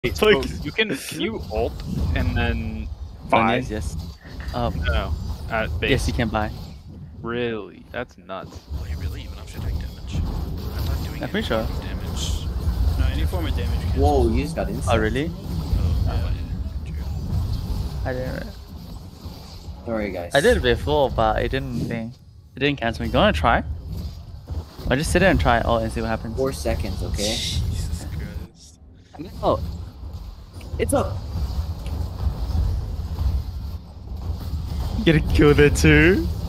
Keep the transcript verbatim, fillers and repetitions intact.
So you can can you ult and then buy? Yes, yes. Um, No, at base. yes, you can buy. Really? That's nuts. Oh, you really even after taking damage? I'm not doing I'm any pretty sure. form of damage. No, any form of damage. Cancels. Whoa, you just got instant. Oh, really? Oh, yeah. I didn't. Sorry, guys. I did it before, but it didn't thing. It didn't cancel me. Do you want to try? Or just sit there and try it all and see what happens. Four seconds, okay? Jesus Christ. I'm out. It's up. Get a kill there too.